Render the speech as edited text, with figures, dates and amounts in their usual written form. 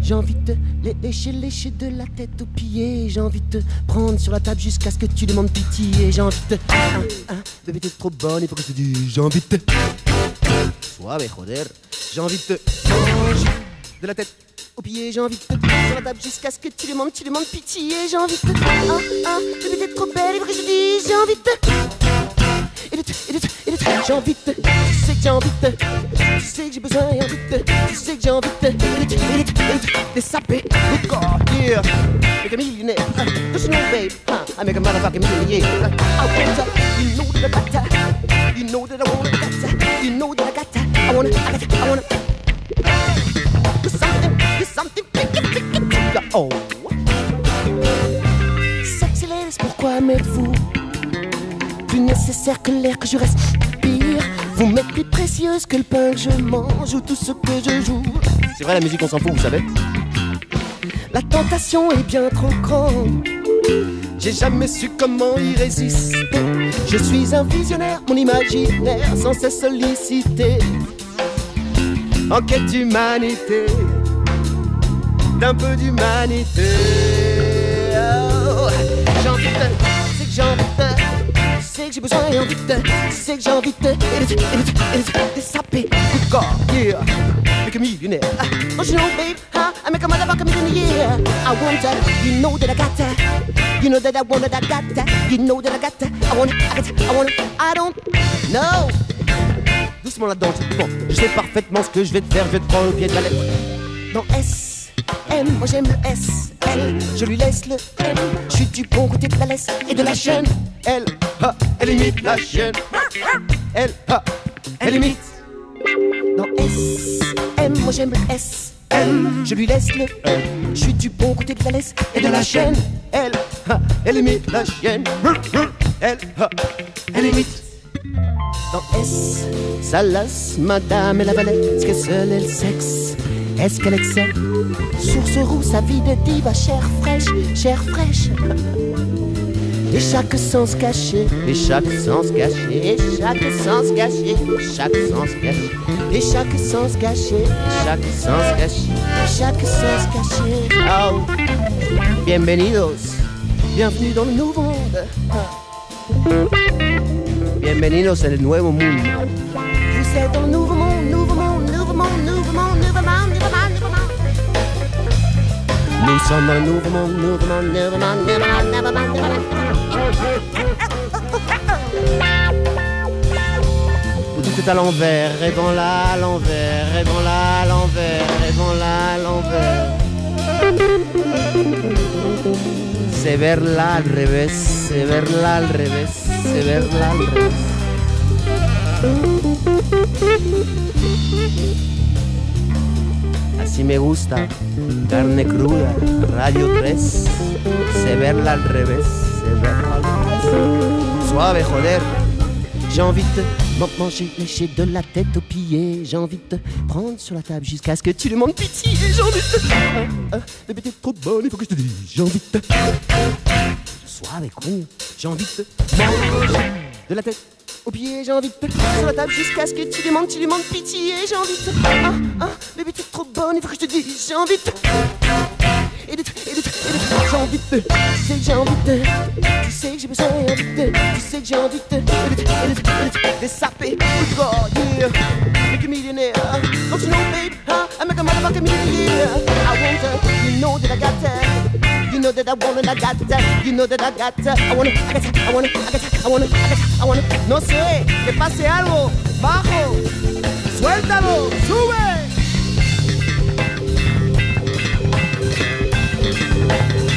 J'ai envie de lécher de la tête aux pieds. J'ai envie de te prendre sur la table jusqu'à ce que tu demandes pitié. J'ai envie de bébé t'es trop bonne, il faut que je te dise. J'ai envie de te suave, joder. J'ai envie de te manger de la tête aux pieds. J'ai envie de te prendre sur la table jusqu'à ce que tu demandes pitié. J'ai envie de te bébé t'es trop belle, il faut que je te dise. J'ai envie de te j'ai envie de te, tu sais que j'ai envie de te, tu sais que j'ai besoin, envie de te, tu sais que j'ai envie de te, de saper, good God, yeah, make a millionaire, don't you know, babe, I make a motherfucking millionaire, I want to, you know that I got that, you know that I want that, you know that I got that, I wanna, there's something, oh, sexy ladies, pourquoi m'êtes-vous plus nécessaire que l'air que je respire? Vous m'êtes plus précieuse que le pain que je mange ou tout ce que je joue. C'est vrai, la musique on s'en fout, vous savez. La tentation est bien trop grande. J'ai jamais su comment y résister. Je suis un visionnaire, mon imaginaire sans cesse sollicité. En quête d'humanité, d'un peu d'humanité. Oh, j'ai envie de, c'est que j'ai envie de, tu sais que j'ai besoin et envie de, tu sais que j'ai envie de saper, good God, yeah, make a millionaire. Don't you know, babe, I make a motherfucker millionaire. I want that, you know that I got that, you know that I want that, I got that, you know that I got that, I want it, I don't know. Doucement là-dedans, bon, je sais parfaitement ce que je vais te faire, je vais te prendre au pied de la lettre. Dans S, M, moi j'aime le S, L, je lui laisse le M, je suis du bon côté de la laisse et de la chaîne. Elle imite la chienne. Elle imite. Dans S, M, moi j'aime le S, M, je lui laisse le M, je suis du bon côté de la laisse et de la chaîne. Elle imite la chienne. Elle imite. Dans S, ça lasse madame et la valette. Est-ce qu'elle seule est le sexe? Est-ce qu'elle excelle? Source roux, sa vie de diva, chair fraîche. Et chaque sens caché, et chaque sens caché, et chaque sens caché, chaque sens caché, et chaque sens caché, et chaque sens caché, chaque sens caché. Oh, bienvenidos, bienvenue dans le nouveau monde. Bienvenidos en el nuevo mundo. Vous êtes dans le nouveau monde, nouveau monde, nouveau monde, nouveau monde, nouveau monde, nouveau monde, nouveau monde. Nous sommes dans le nouveau monde, nouveau monde, nouveau monde, nouveau monde, nouveau monde, nouveau monde. Tout est à l'envers, et bon là à l'envers, et bon là à l'envers, et bon là à l'envers. C'est vers là al revés, c'est vers là al revés, c'est vers là al revés. Así me gusta, carne cruda, Radio 3, c'est vers là al revés, c'est vers là al revés. Suave, joder. J'ai envie de te manger, lécher de la tête aux pieds. J'ai envie de te prendre sur la table jusqu'à ce que tu demandes pitié. J'ai envie de te... bébé t'es trop bonne, il faut que je te dise. J'ai envie de te... Suave, coño. J'ai envie de te manger de la tête aux pieds. J'ai envie de te prendre sur la table jusqu'à ce que tu demandes pitié. J'ai envie de te... bébé t'es trop bonne, il faut que je te dise. J'ai envie de te... j'ai envie de te, tu sais que j'ai envie de te, tu sais que j'ai besoin de te, tu sais que j'ai envie de te, de saper, good God, yeah, make a millionaire, don't you know, babe, I make a motherfucking millionaire, I want that, you know that I got that, you know that I want it, I got that, you know that I got that, I wanna, I got that, I wanna, I got that, I wanna, I got that, I wanna, no sé, que pase algo, bajo, suéltalo, sube.